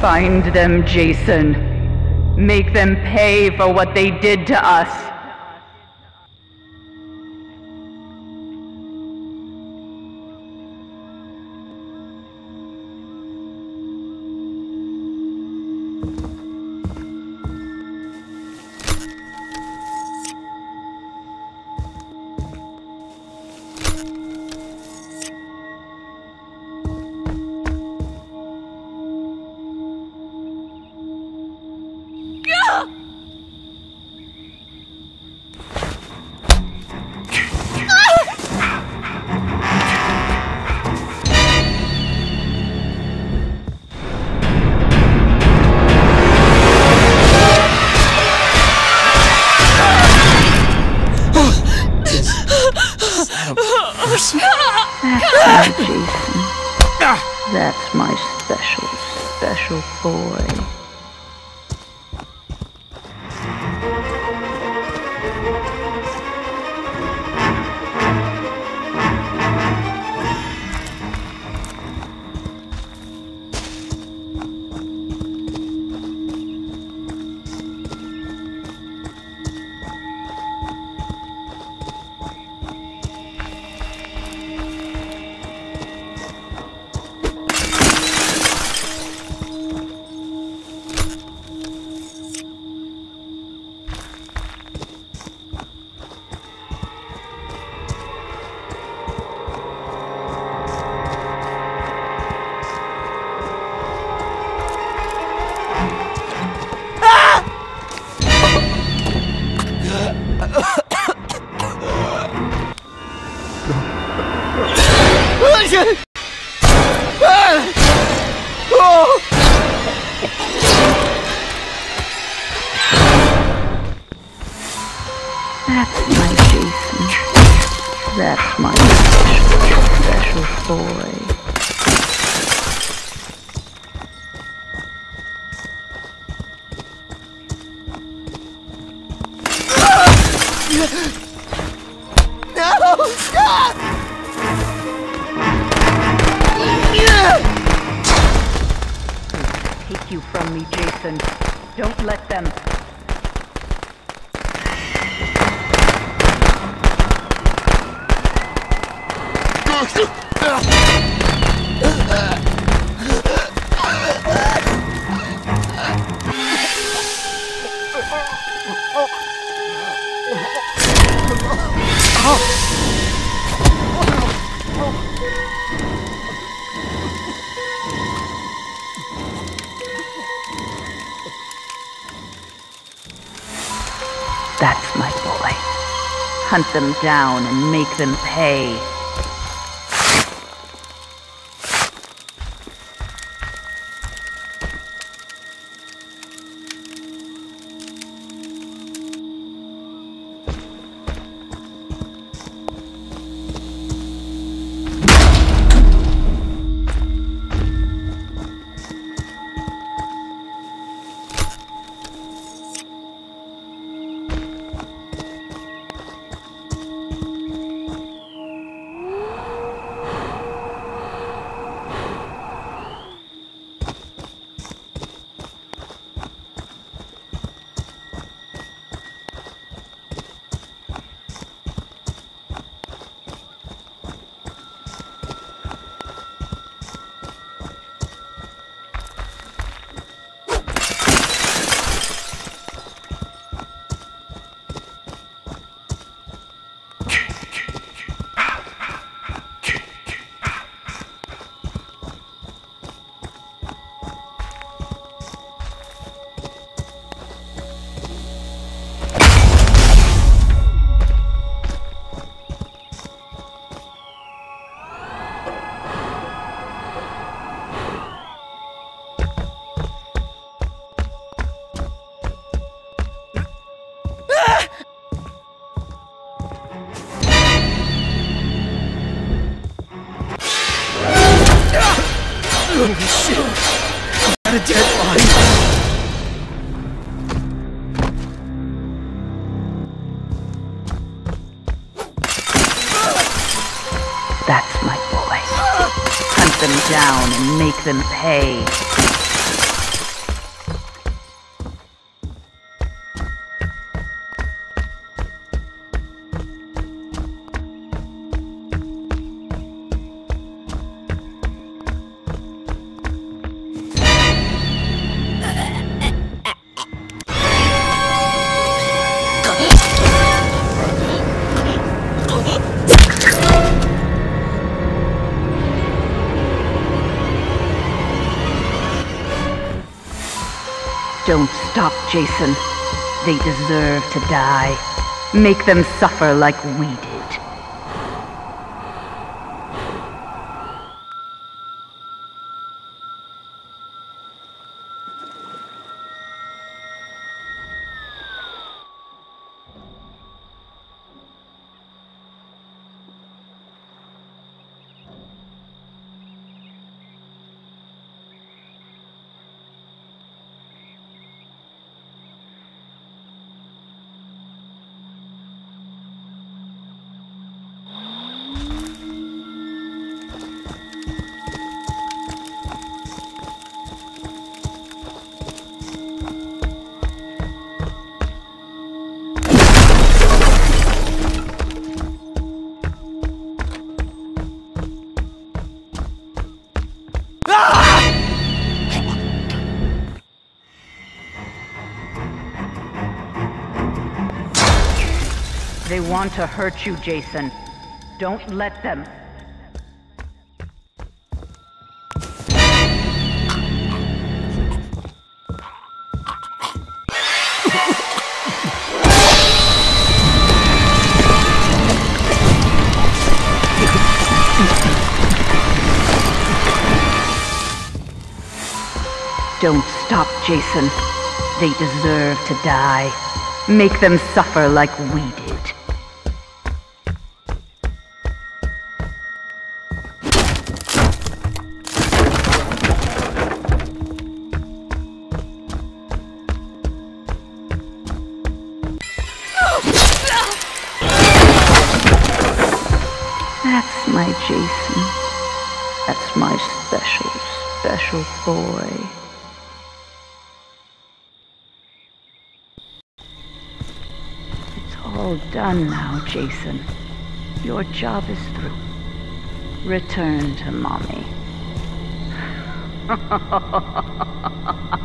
Find them, Jason. Make them pay for what they did to us. That's my special, special boy. That's my Jason. That's my special, special boy. No! Stop! Take you from me, Jason. Don't let them. That's my boy. Hunt them down and make them pay. Holy shit! Not a dead body! That's my boy. Hunt them down and make them pay. Don't stop, Jason. They deserve to die. Make them suffer like we did. They want to hurt you, Jason. Don't let them. Don't stop, Jason. They deserve to die. Make them suffer like we did. That's my Jason. That's my special, special boy. All done now, Jason. Your job is through. Return to Mommy.